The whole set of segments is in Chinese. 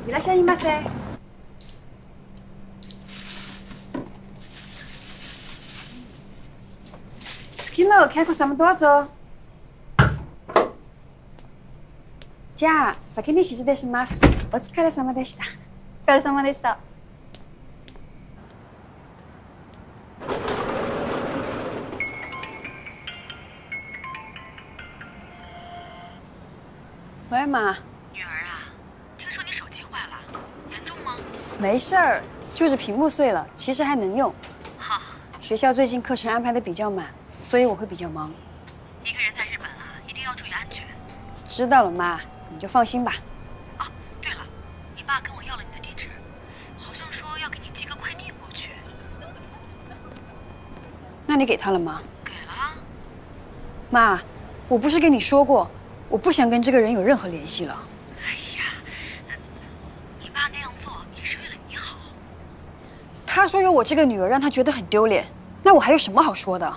いらっしゃいませ。好きなお客様どうぞ。じゃあ先に失礼します。お疲れ様でした。 お疲れ様でした。 喂，妈。 女儿啊，听说你手机坏了，严重吗？ 没事儿，就是屏幕碎了，其实还能用。 好。 学校最近课程安排的比较满，所以我会比较忙。 一个人在日本啊，一定要注意安全。 知道了，妈，你就放心吧。 啊，对了，你爸跟我要了你的地址，好像说要给你寄个快递过去。 那你给他了吗？ 给了。 妈，我不是跟你说过，我不想跟这个人有任何联系了。 哎呀，你爸那样做也是为了你好。 他说有我这个女儿让他觉得很丢脸，那我还有什么好说的？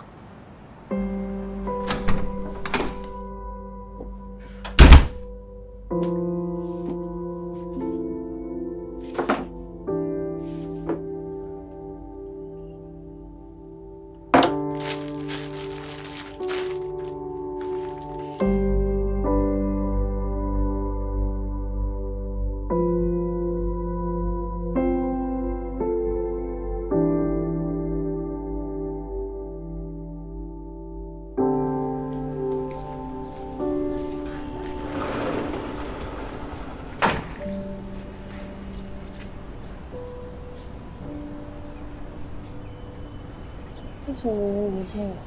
为什么你不见我？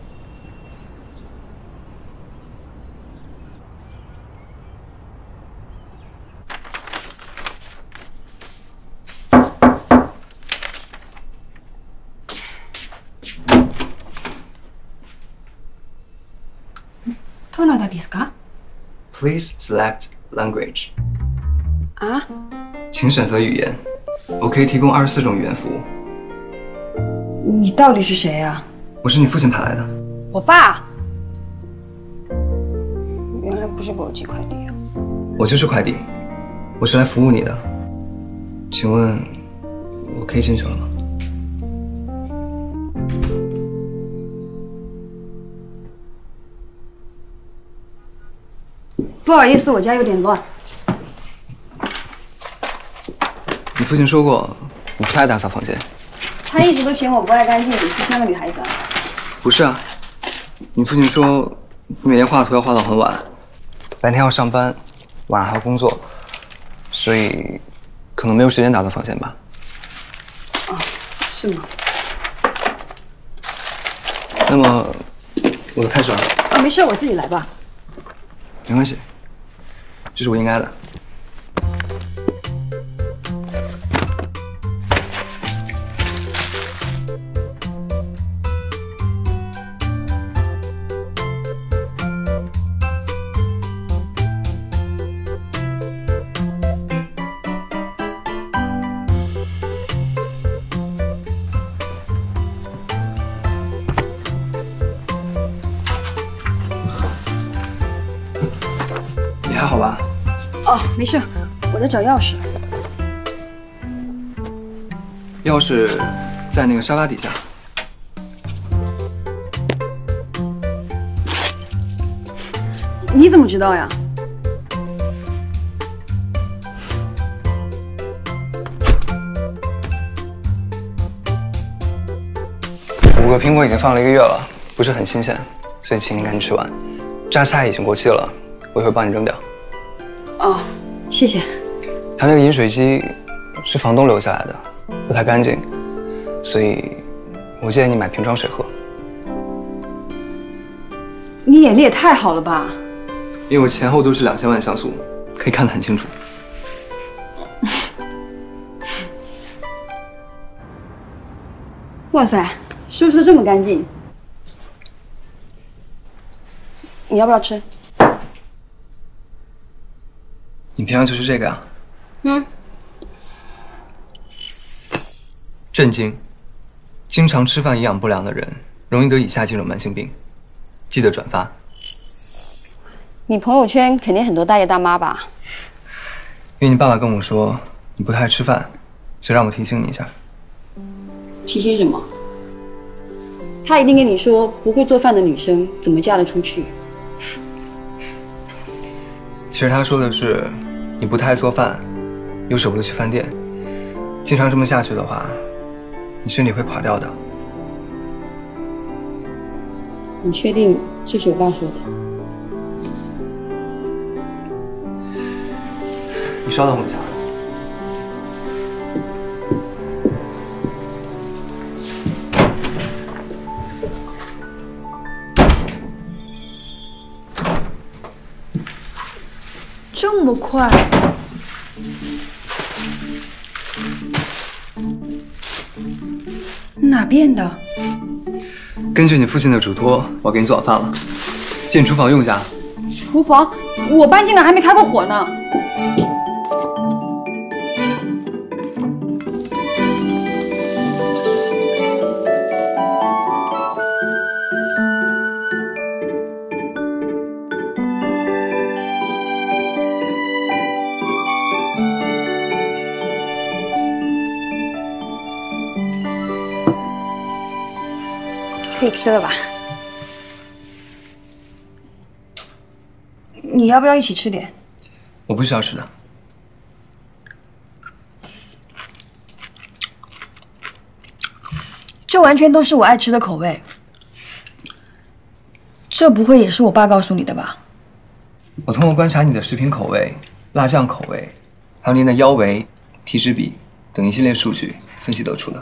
どなたですか？ Please select language。 啊？ 请选择语言。我可以提供24种语言服务。 你到底是谁呀？ 我是你父亲派来的。 我爸。原来不是给我寄快递啊！ 我就是快递，我是来服务你的。请问，我可以进去了吗？ 不好意思，我家有点乱。 你父亲说过，你不太爱打扫房间。 他一直都嫌我不爱干净，不像个女孩子啊。 不是啊，你父亲说你每天画图要画到很晚，白天要上班，晚上还要工作，所以可能没有时间打扫房间吧。 哦，是吗？ 那么，我就开始了。 啊，没事，我自己来吧。 没关系，这是我应该的。你还好吧？ 哦，没事，我在找钥匙。 钥匙在那个沙发底下。 你怎么知道呀？ 5个苹果已经放了1个月了，不是很新鲜，所以请你赶紧吃完。榨菜已经过期了，我一会帮你扔掉。 哦，谢谢。 他那个饮水机是房东留下来的，不太干净，所以我建议你买瓶装水喝。 你眼力也太好了吧！ 因为我前后都是2000万像素，可以看得很清楚。 哇塞，收拾得这么干净，你要不要吃？ 你平常就是这个呀？ 嗯。 震惊！经常吃饭营养不良的人，容易得以下几种慢性病。记得转发。 你朋友圈肯定很多大爷大妈吧？ 因为你爸爸跟我说你不太爱吃饭，就让我提醒你一下。 提醒什么？他一定跟你说，不会做饭的女生怎么嫁得出去？ 其实他说的是，你不太爱做饭，又舍不得去饭店，经常这么下去的话，你身体会垮掉的。 你确定这是我爸说的？ 你稍等我一下。 这么快？哪变的？ 根据你父亲的嘱托，我给你做好饭了，进厨房用一下。 厨房？我搬进来还没开过火呢。可以吃了吧？你要不要一起吃点？ 我不需要吃的。 这完全都是我爱吃的口味。这不会也是我爸告诉你的吧？ 我通过观察你的食品口味、辣酱口味，还有您的腰围、体脂比等一系列数据分析得出的。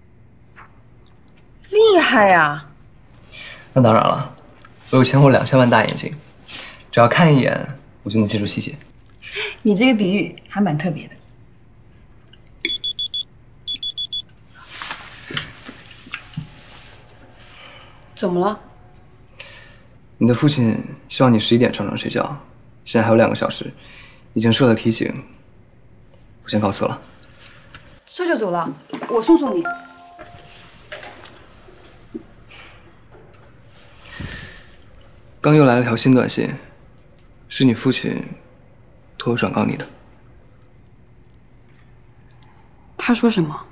厉害呀！ 那当然了，我有前后2000万大眼睛，只要看一眼，我就能记住细节。 你这个比喻还蛮特别的。怎么了？ 你的父亲希望你11点上床睡觉，现在还有2个小时，已经设了提醒。我先告辞了。 这就走了？我送送你。 刚又来了条新短信，是你父亲托我转告你的。 他说什么？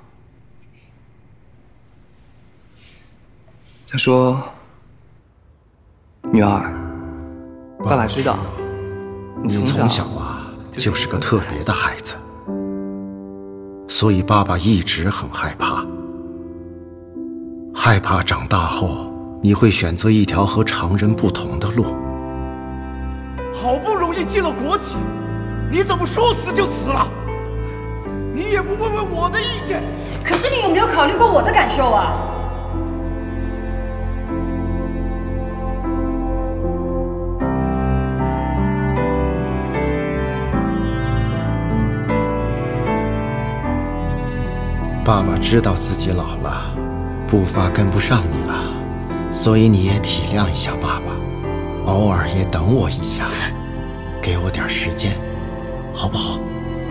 他说：“女儿，爸爸知道你从小啊就是个特别的孩子，所以爸爸一直很害怕，害怕长大后你会选择一条和常人不同的路。 好不容易进了国企，你怎么说死就死了？你也不问问我的意见。 可是你有没有考虑过我的感受啊？” 爸爸知道自己老了，步伐跟不上你了，所以你也体谅一下爸爸，偶尔也等我一下，给我点时间，好不好？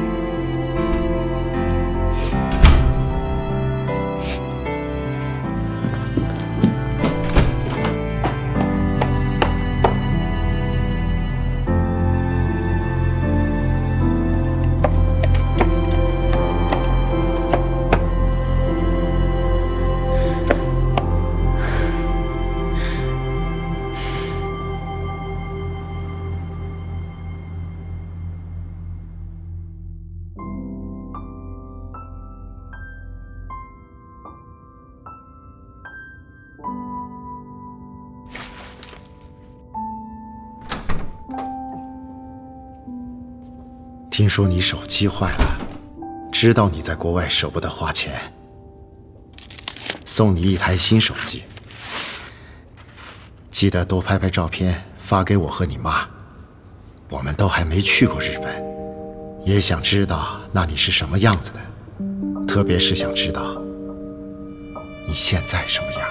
听说你手机坏了，知道你在国外舍不得花钱，送你一台新手机。记得多拍拍照片发给我和你妈，我们都还没去过日本，也想知道那里是什么样子的，特别是想知道你现在什么样。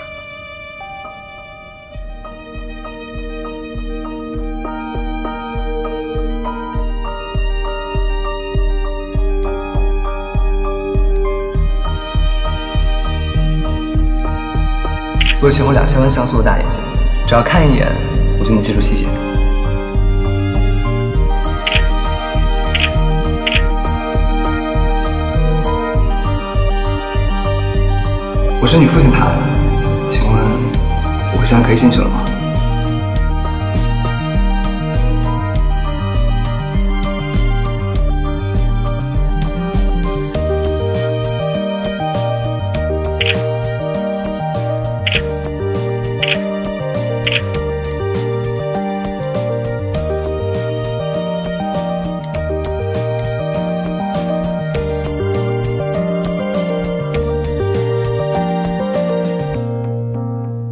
我有前后2000万像素的大眼睛，只要看一眼，我就能记住细节。 我是你父亲他，请问我现在可以进去了吗？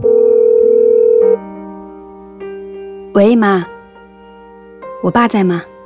喂，妈，我爸在吗？